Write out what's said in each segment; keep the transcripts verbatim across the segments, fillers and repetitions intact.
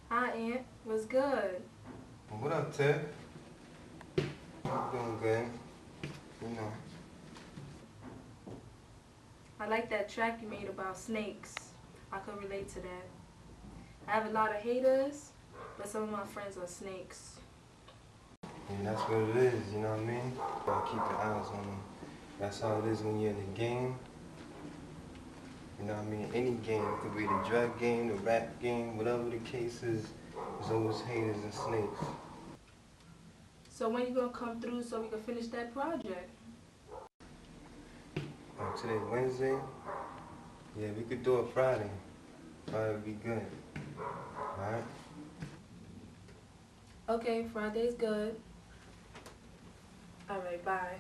Hi, Aunt. What's good? Well, what up, Tiff? I'm doing good. You know. I like that track you made about snakes. I could relate to that. I have a lot of haters, but some of my friends are snakes. And that's what it is, you know what I mean? Gotta keep your eyes on them. That's how it is when you're in the game. You know what I mean? Any game. It could be the drug game, the rap game, whatever the case is, there's always haters and snakes. So when you gonna come through so we can finish that project? Oh, today's Wednesday? Yeah, we could do it Friday. Friday would be good. Alright? Okay, Friday's good. Alright, bye.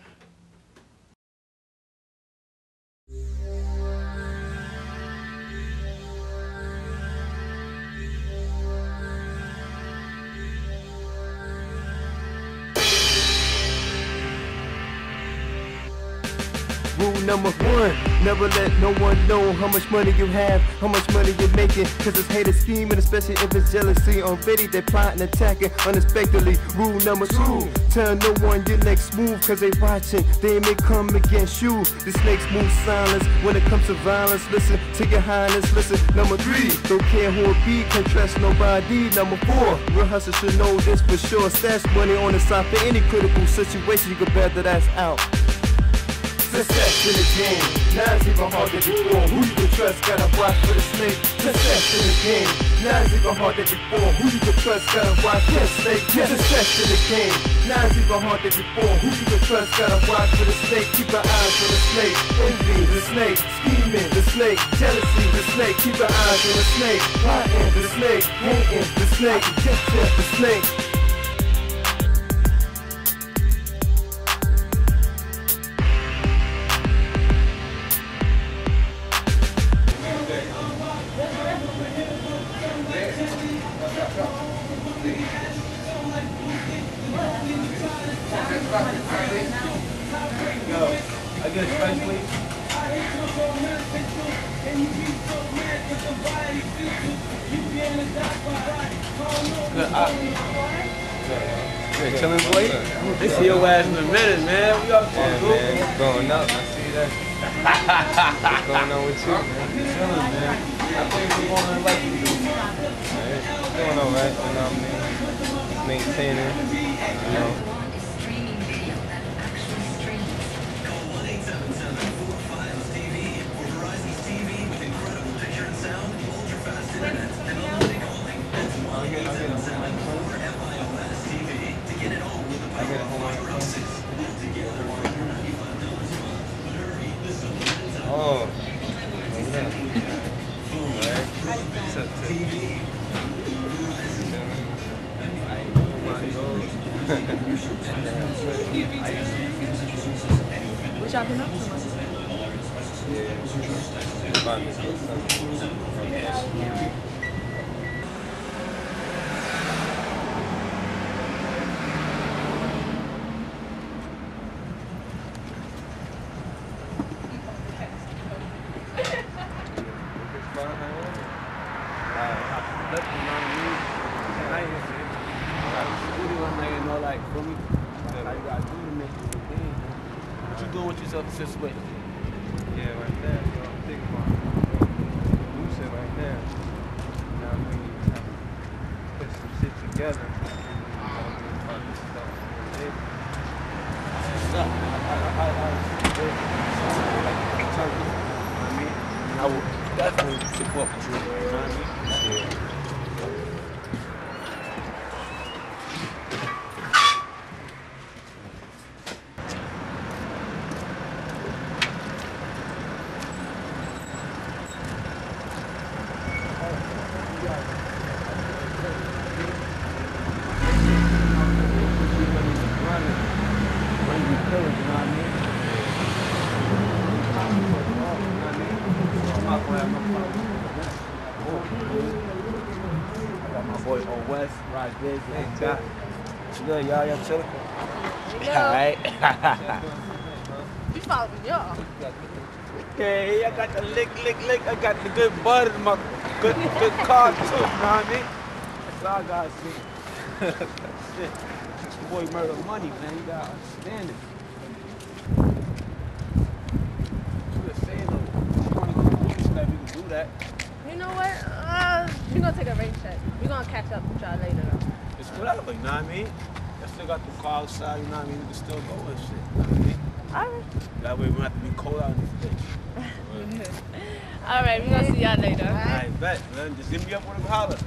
Rule number one, never let no one know how much money you have, how much money you're making. Cause it's haters scheming, especially if it's jealousy. Already they're plotting, attacking unexpectedly. Rule number two, tell no one your next move. Cause they watching, they may come against you. The snakes move silence when it comes to violence. Listen to your highness, listen. Number three, don't care who it be, can't trust nobody. Number four, real hustlers should know this for sure. Stash money on the side for any critical situation. You can bet that that's out. Success in the game, now it's even harder before. Who you can trust, gotta watch for the snake. Success in the game, now it's even harder before. Who you can trust, gotta watch for the snake. Success in the game, now it's even harder before. Who you can trust, gotta watch for the snake. Keep your eyes on the snake. Envy, the snake. Scheming, the snake. Jealousy, the snake. Keep your eyes on the snake. Plotting, the snake. Hating, the snake. Just the snake. I get a spice, please. Good. Uh, yeah, chilling, boy. They see your ass in a minute, man. We up to yeah, man, it's going up. I see that. What's going on with you, man? Chilling, man. I think we're going to like you. Right. It's doing all right, you know what I mean? Maintaining, you know. Oh, what's up? Alright. What's up, T V? What y'all been up to? Yeah, about to do something. This way. Yeah, right there. So I'm thinking about you said right there. You know what I mean? You have to put some shit together. You know what I mean? About this stuff. Stuff. I, I, I, I, I mean, I will definitely support you. You know what I mean? Yeah. Good, y'all, y'all chilling? Alright. You follow me, y'all. Okay, I got the lick, lick, lick. I got the good butter in my good, good car too, you know what I mean? Y'all gotta see. Shit. This boy Murda money, man. You gotta understand it. You just saying though, you wanna go to the that we can do that. You know what? Uh, we're gonna take a rain check. We're gonna catch up with y'all later though. It's whatever, you know what I mean? I still got the car outside, you know what I mean? We can still go and shit, you know what I mean? Alright. That way we don't have to be cold out in this bitch. Alright, we're gonna see y'all later. Alright, bet, man. Just hit me up with a holler.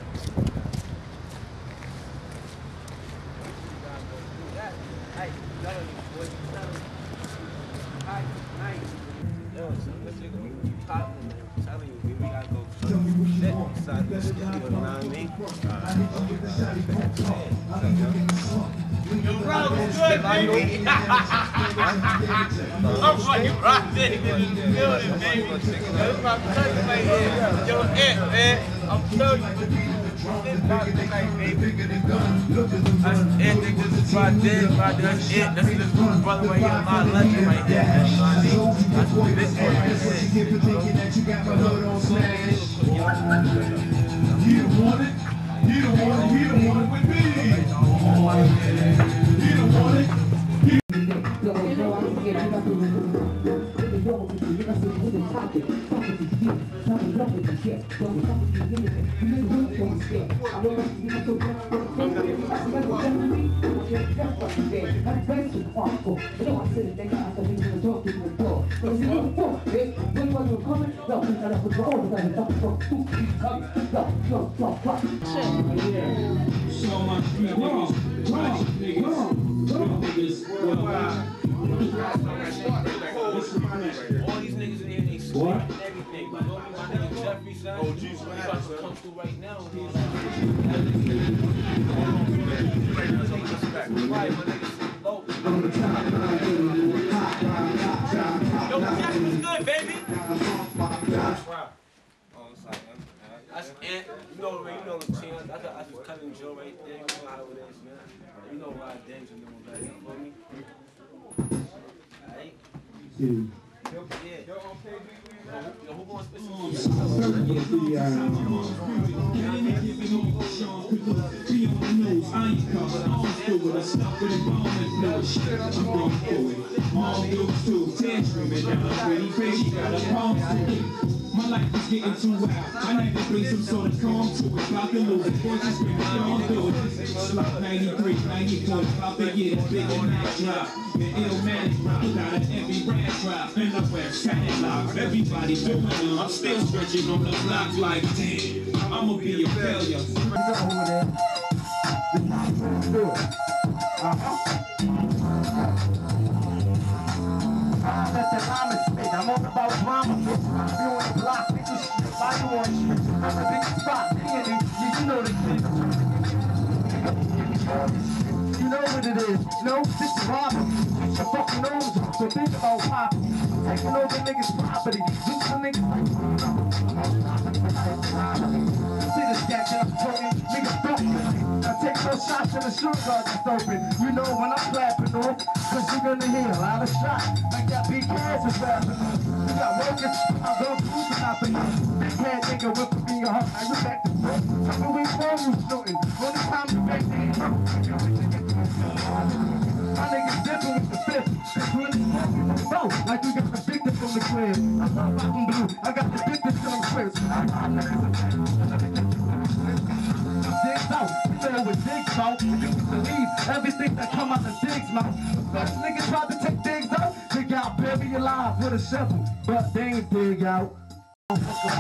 Yo, so this nigga be poppin', man. I'm telling you, we gotta go shit inside the studio, you know what I mean? Yo, bro, what's good, baby? I'm fucking rockin' in the building, baby. Yo, this my cousin right here. Yo, Ant, man. I'm telling you, this about tonight, baby. That's Ant, nigga. This is my dad, my dad. That's Ant. That's this brother right here, my legend right here. You know what I mean? That's what this one right here. You don't want it. You don't want it. You don't want it with me. You don't want it. So much niggas, trash niggas, niggas, all these niggas in here, they sweet and everything. But don't be my nigga Jeffrey, son. Oh, jeez, what happened, son? Come through right now. Right, my nigga sit low. Yo, Jeffrey, what's good, baby? Wow. That's Ant. You know, man, you know the chance. That's, that's his cousin Joe right there. You know how it is, man. You know why I dance and them back there for me. Alright? Yeah. Yo, okay, yo, who gonna spit some more? My life is getting too wild. I need to bring some sort of calm to it. About to lose it. Voices screaming, don't do it. Slot ninety-three, ninety-four, about the year. Big and night drop. The ill man drop. Got an heavy rap drop. And the west catalogs. Everybody doing it. I'm still stretching on the block like, damn, I'ma be a failure. You know who it is. The night is good. Uh-huh. Let the llama spit. I'm all about drama. You on the block, niggas shit. Why you on shit? I'm a big spot. Candy, you know the shit. You know what it is. No, this is robbery. Your fucking nose off. So think about popping. Taking over niggas' property. Look the niggas like. See the stack that I'm talking. Niggas broken. I take no shots in the shooting guard that's open. You know when I'm clapping off. Cause you're gonna hear a lot of shots. Like that big ass is rapping. You got workers, I'm gonna prove it not for you. Big head nigga with me a hug. Now you back to front. Tell me we phone you shooting. Only time you back to him. My niggas dipping with the fifth. Cause when it's smoking, bro, like we got the victim from the crib. I'm not rocking blue. I got the victim from the crib. Digs out, you know what digs out. You can believe everything that come out the digs mouth. First niggas tried to take digs out, dig out, bury alive with a shovel, but they ain't dig out. Uh-huh.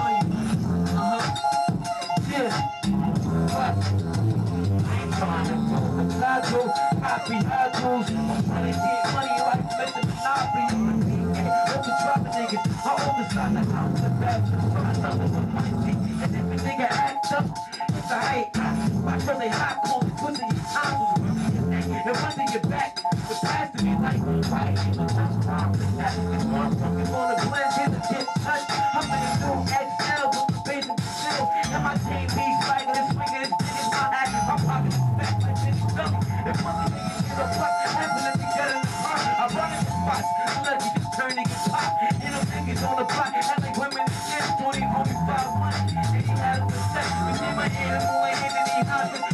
Yeah. What? I ain't trying to talk to copy assholes. I'm trying to get money like Mister Monopoly. What you drop a nigga? My oldest son, the house, the bathroom, so I know it's a pussy. And if a nigga acts up, it's a hate. Watch really hot, cold, pussy, your tonsils. And under your back, the past to me like, right? I'm fucking on the blend, hit the get touched. I'm in the new X L with the base and still. And my team beats fighting and swinging and digging my hat. My pocket is back like this stuff. If one nigga get a fuck, happen if you get in the car. I run in the spots, let you just turn niggas pop. You know niggas on the block, and like women in the gym, twenty, only five months. And he had a sex, we did my animal and he hot.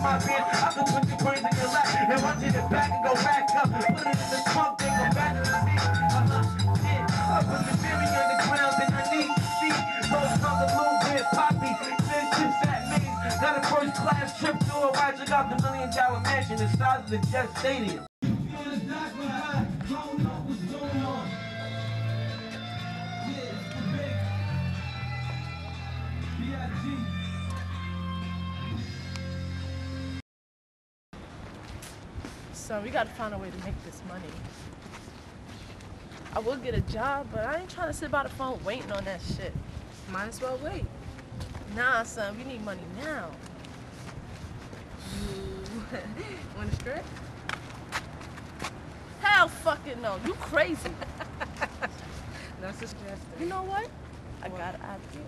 hop in. I can put the brains in your lap and watch it back and go back up. Put it in the trunk, then go back to the seat. Uh-huh, shit. I put the berry on the ground and I need to see. Rose from the little bit poppy. Then chips at me. Got a first class trip to a ride. Check out the million dollar mansion the size of the Jet Stadium. So we gotta find a way to make this money. I will get a job, but I ain't trying to sit by the phone waiting on that shit. Might as well wait. Nah, son, we need money now. You want to strip? Hell fucking no, you crazy. No suggestion. You know what? I got an idea.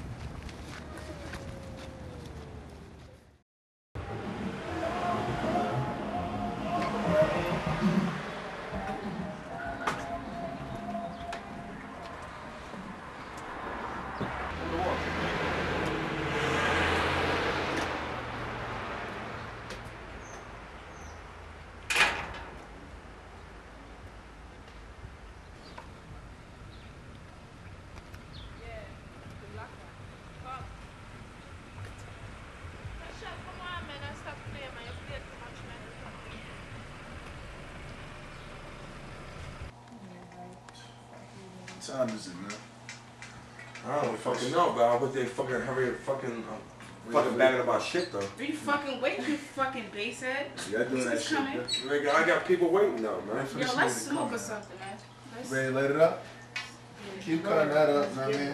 What time is it, man? I don't fucking know, but I bet they fucking hurry fucking uh, fucking bagging about shit though. Are you fucking waiting, you fucking bass head? Yeah, doing that shit. Coming? Nigga, I got people waiting though, man. Yo, let's smoke or something, man. Let's... Ready to light it up? Yeah. Keep cutting that up, know what I mean?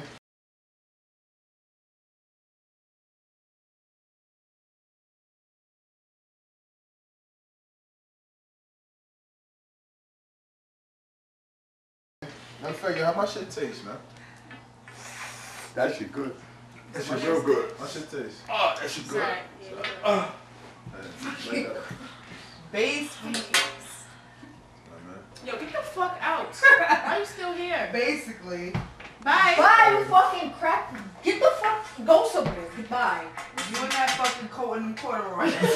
Now figure how my shit taste, man. That shit good. That shit real real good. My shit taste. Oh, that shit good. Sorry. Yeah, uh. Bass Yo, get the fuck out. Why are you still here? Basically. Bye. Bye, you fucking crap. Get the fuck, go somewhere. Goodbye. You and that fucking coat and corduroy. Get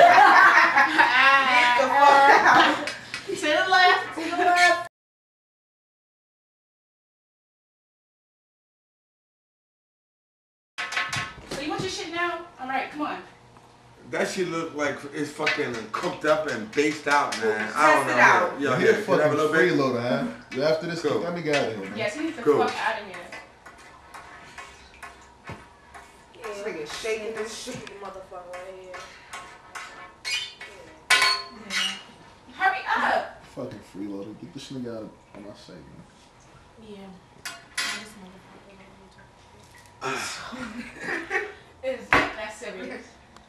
the fuck out. To the left. To the left. So you want your shit now? All right, come on. That shit look like it's fucking cooked up and based out, man. I don't know. It out. Yo, Yo, here, here, fucking have a little bit. freeloader, huh? Yo, after this, Cool. let me get out of here, man. Yes, he needs to Cool. fuck out of here. This nigga shaking this shit. Motherfucker right here. Hurry up. Fucking freeloader. Get this nigga out of on my site, man. Yeah. It's that serious.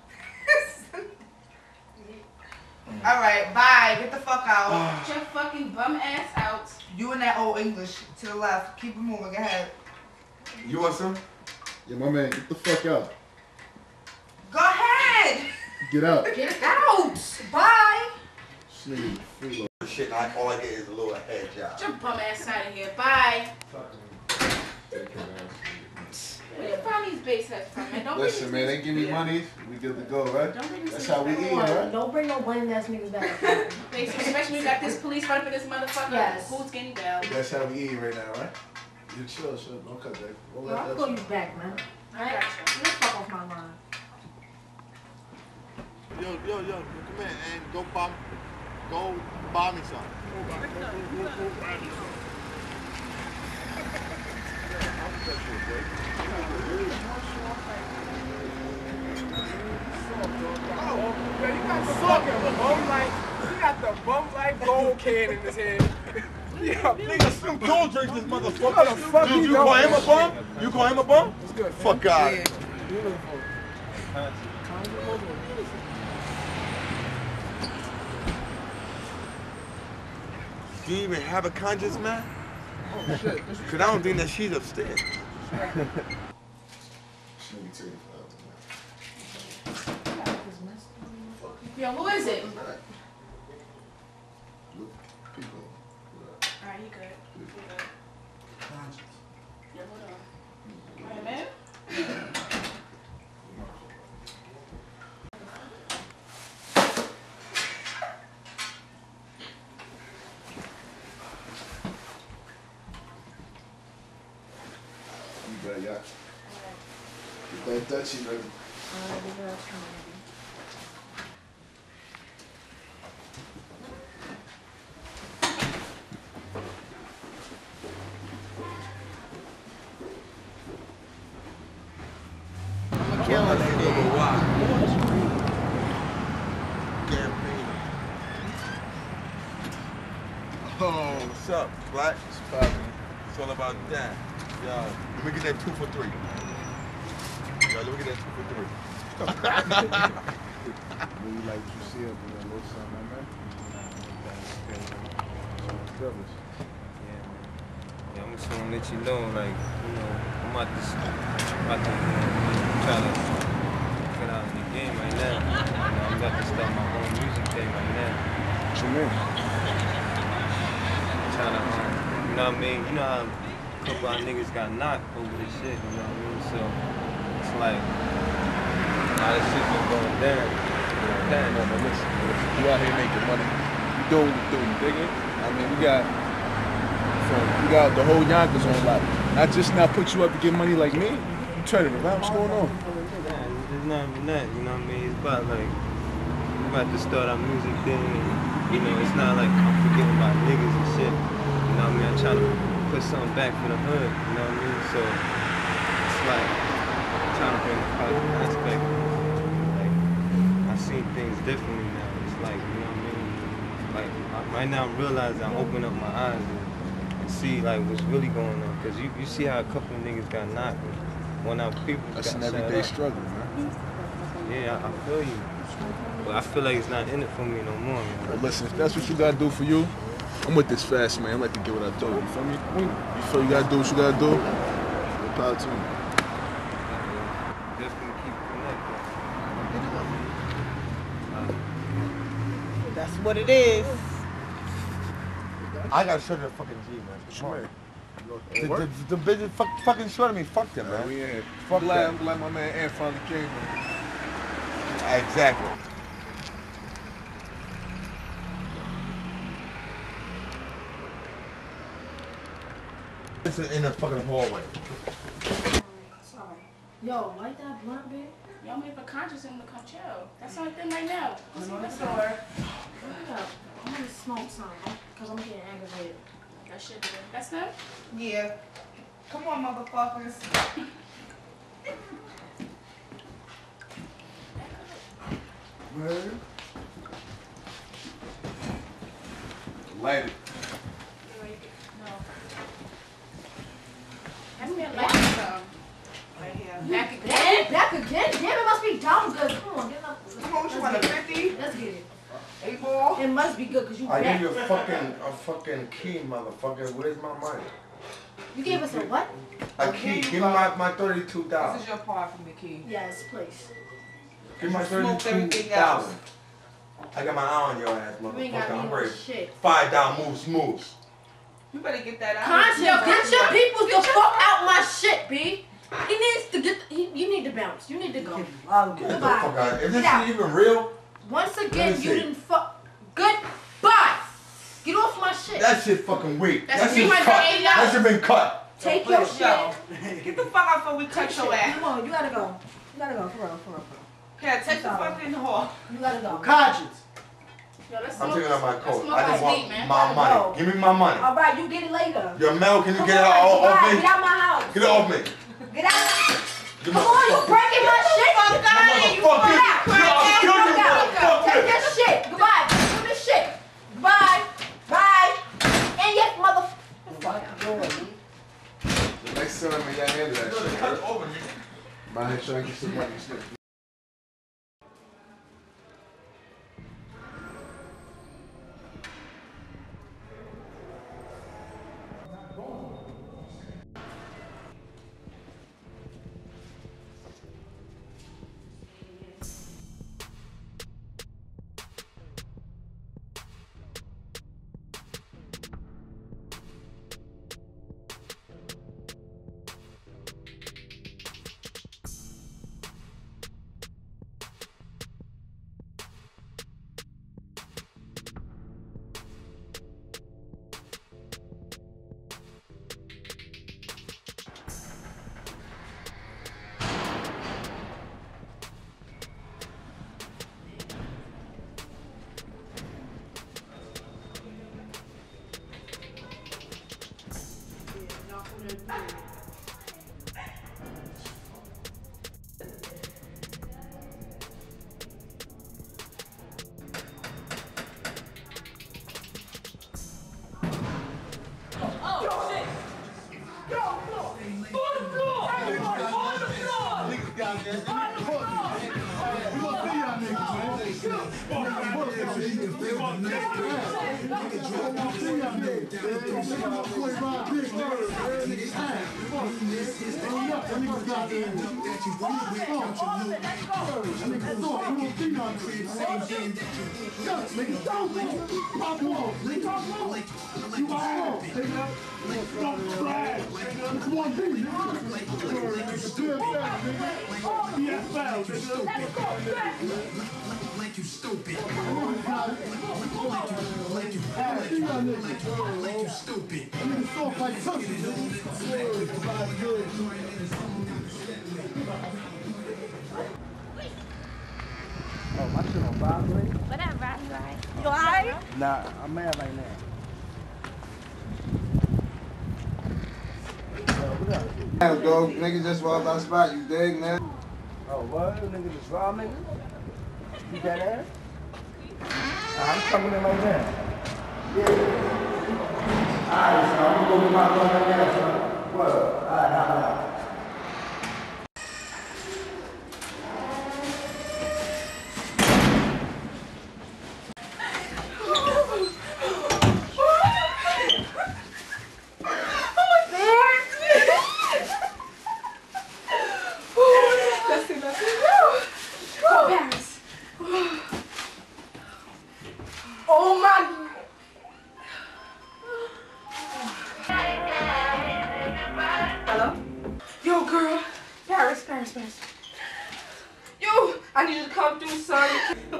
Alright, bye. Get the fuck out. Get your fucking bum ass out. You and that old English to the left. Keep it moving. Go ahead. You want some? Yeah, my man, get the fuck out. Go ahead. Get out. Get out. Bye. This nigga freeloader. Shit, I, all I get is a little head job. Get your bum ass out of here. Bye. Where you find these bass heads from, man? Don't Listen, man, they give me money. We good to go, right? Don't bring That's how we eat, right? Don't bring no lame ass niggas back. Bass, especially when you got this police running for this motherfucker. Yes. Who's getting down? That's how we eat right now, right? You chill, chill. Don't cut that. Don't No, let I'll that call you shit- back, man. I got you. Get the fuck off my line. Yo, yo, yo, come here and go buy, go buy me some. Yo, you got the fucking bum like, you got the bum like gold can in his hand. Yeah, Nigga, Snoop Dogg drink this motherfucker. What the fuck Dude, you you call doing? him a bum? You call him a bum? It's good. Fuck out. Yeah. Do you even have a conscience, man? Oh shit. Cause I don't think that she's upstairs. Yo, who is it? People. Alright, you good. You good. Yeah, hold on. Alright, man. that. Get that Dutchie ready. Alright, we got time. I'm a killer that day. Oh, what's up, Black? It's poppin'. It's all about that. Yo, let me get that two for three. Yo, let me get that two for three. Really like what you see up in that little something, man. Yeah, yeah, I'm just gonna let you know, like, you know, I'm about to, about to you know, try to get out of the game right now. You know, I'm about to start my own music thing right now. What you mean? Trying to, um, you know what I mean? You know how a couple of niggas got knocked over this shit, you know what I mean? So it's like a lot of shit been going down. You know, No, no, no, listen, listen. You out here making money. You doing what you doing, you dig it? I mean, we got, from, we got the whole Yonkers on lock. Not just now put you up to get money like me. You turn it around. What's going on? It's not even that, you know what I mean? It's about like, we're about to start our music thing, and, you know, it's not like I'm forgetting about niggas and shit. You know what I mean? I'm trying to put something back for the hood, you know what I mean? So it's like, I'm trying to bring the positive aspect. Like, I see things differently now. It's like, you know what I mean? Like, I, right now I'm realizing I'm opening up my eyes and, and see like what's really going on. Cause you, you see how a couple of niggas got knocked and one of our people That's got an everyday shot up. struggle, man. Yeah, I, I feel you. But I feel like it's not in it for me no more, man. Well, listen, if that's what you gotta do for you, I'm with this fast, man. I like to get what I do. You feel me? You feel you gotta do what you gotta do? More power to you. Definitely keep connected. That's what it is. I gotta show the fucking G, man. Come on. The, the, the business fuck, fucking short of me. Fuck them, man. We in here. Fuck glad, that. I'm glad my man Ant finally came, man. Exactly. It's in the fucking hallway. Sorry. Yo, light that blunt, bitch. Y'all wait for Conchance and to come chill. That's the only thing right now. Go see what's door. door. Hurry up. I'm gonna smoke something because I'm getting aggravated. That shit good. That's them? Yeah. Come on, motherfuckers. Man. Light it. No. That's me a light some. Right here. Back again? Back, back again? Damn, it must be dumb good. Come on, get up. Come on, what you want, a fifty? Let's get it. Eight ball? It must be good because you I back. gave you a fucking, a fucking key, motherfucker. Where's my money? You gave us a what? A key. Give me my, my thirty-two This thousand. is your part from the key. Yes, please. Give me my Smoked thirty-two everything else. thousand. I got my eye on your ass, You ain't got motherfucker. me I'm no ready. shit. Five down, move smooth. You better get that out. Conchance, get your people the fuck out my shit, B. He needs to get, he, you need to bounce. You need to go. Get the fuck Goodbye. out. Is Get this out. shit even real? Once Let again, me you see. didn't fuck. Goodbye. Get off my shit. That shit fucking weak. That's That three shit's hundred cut. eighty That dollars. shit been cut. Take your Yo, shit. Get the fuck out before we cut Take your shit. ass. Come on, you gotta go. You gotta go, for real, for real. Yeah, take the fucking hall. You gotta go. Conscience. Yo, let's I'm smoke. taking out my let's coat. smoke I just this want weed, man. my money. go. Give me my money. All right, you get it later. Your mail, can you Come get it on, out off goodbye. me? Get out my house. Get it off me. Get out. Give Come me- on, you breaking my shit. Fuck out of here, you Motherfucker. fuck out. Yo, I'll kill you, Fuck out. motherfucker. Take your shit. Goodbye. Do this shit. Bye. Bye. And yes, mother. The next time y'all handle that shit. Cut it over, nigga. My head trying to get some money. Like you stupid. Like you stupid. Oh, my shit on vibrate? What that vibrate? You alright? Nah, I'm mad right now. Damn, dog, niggas just walked by spot, you dig, man? Oh, what? Nigga just raw nigga? You got ass? I'm coming in right now. Yeah. Alright, so I'm gonna go get my gun right now, son. What? Alright, holla out. Oh my. Hello? Yo, girl. Paris, Paris, Paris. Yo, I need you to come through, son.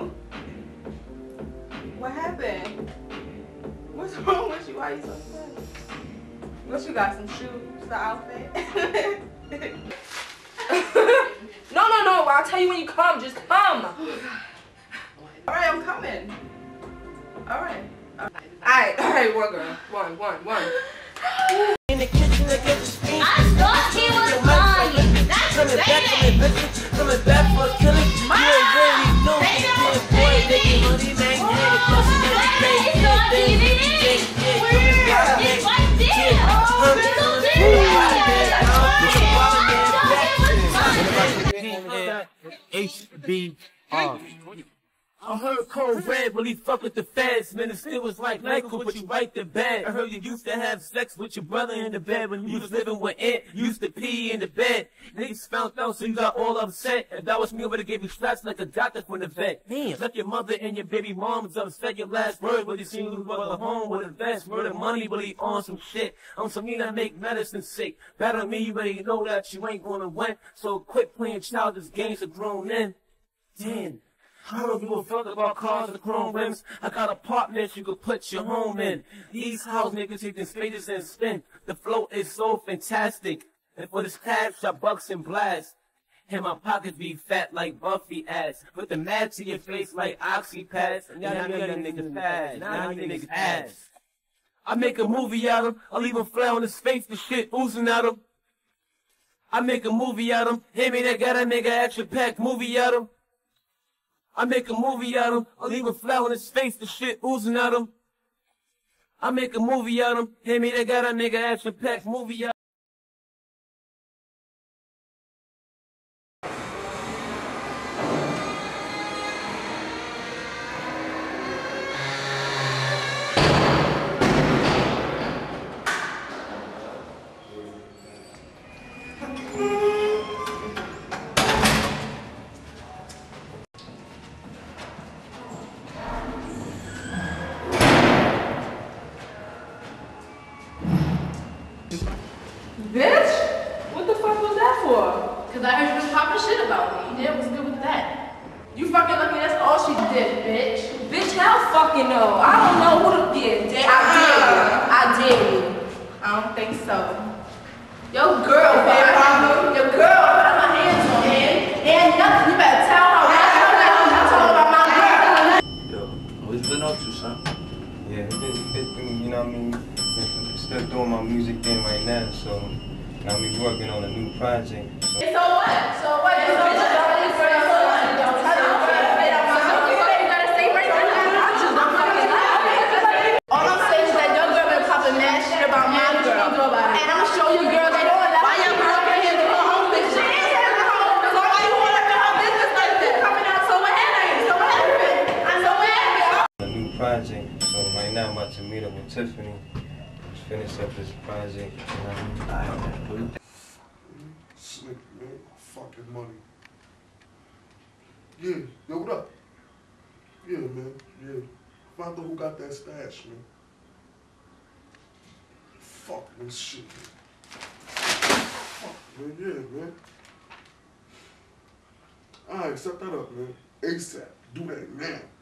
What happened? What's wrong with you? Why are you so sad? What you got? Some shoes? The outfit? No, no, no. I'll tell you when you come. Just come. All right, I'm coming. All right. All right, all right, one girl. One, one, one. In the kitchen, they get the screen. I thought he was lying. That's Coming back, coming back, coming back for a killing. You ain't really know me, good boy. Making money, man. Yeah, the plus and every day. Yeah, baby. Yeah, yeah, It's right there. Oh, H B R. I heard Code Red really fuck with the feds, man. It still was like Michael, but you right the bed. I heard you used to have sex with your brother in the bed when you was living with Aunt. You used to pee in the bed. Niggas found out, so you got all upset. If that was me, I would've gave you shots like a doctor from the vet. Damn. Left your mother and your baby mom was upset. Your last word when you seen you brother home with a vest. Murder money, really on some shit. On some need I make medicine sick. Better me, you already know that you ain't gonna win. So quit playing childish games of grown men. Damn. I don't give a fuck about cars and chrome rims. I got apartments you could put your home in. These house niggas taking spaces and spin. The flow is so fantastic. And for this cash, I bucks and blast. And my pockets be fat like Buffy ass. Put the mad to your face like Oxy pads. And y'all young niggas pads. Now you niggas ass. I make a movie out of him. I leave him flat on his face. The shit oozing out of him. I make a movie out of him. Hit me that gotta make an action packed movie out of him. I make a movie out of him, I leave a flower on his face, the shit oozing out of him. I make a movie out of him, hit me, they got a nigga action packed movie out. Bitch? What the fuck was that for? Cause I heard you was popping shit about me. Yeah, what's good with that? You fucking lucky that's all she did, bitch. Bitch, hell fucking no. I don't know who the bitch. I did you. I did you. I don't think so. Your girl, man. Your girl, I put my hands on him. And nothing. You better tell her. I'm talking about my girl. Yo, what you been up to, son? Yeah, I've been, been, you know what I mean? Still doing my music thing right now, so now I'm working on a new project. So. So what? So what? So what? All I'm saying is that your girl been popping mad shit about my girl. And I'm gonna show your girl that why your girl can't handle her own bitch. She ain't handling her own bitch. Why you project. So right now I'm about to meet up with Tiffany. Just finish up this project. You know? Alright, Slick, man. Fucking money. Yeah, yo, what up? Yeah, man, yeah. Find out who got that stash, man. Fuck this shit, man. Fuck, man, yeah, man. Alright, set that up, man. ASAP. Do that now.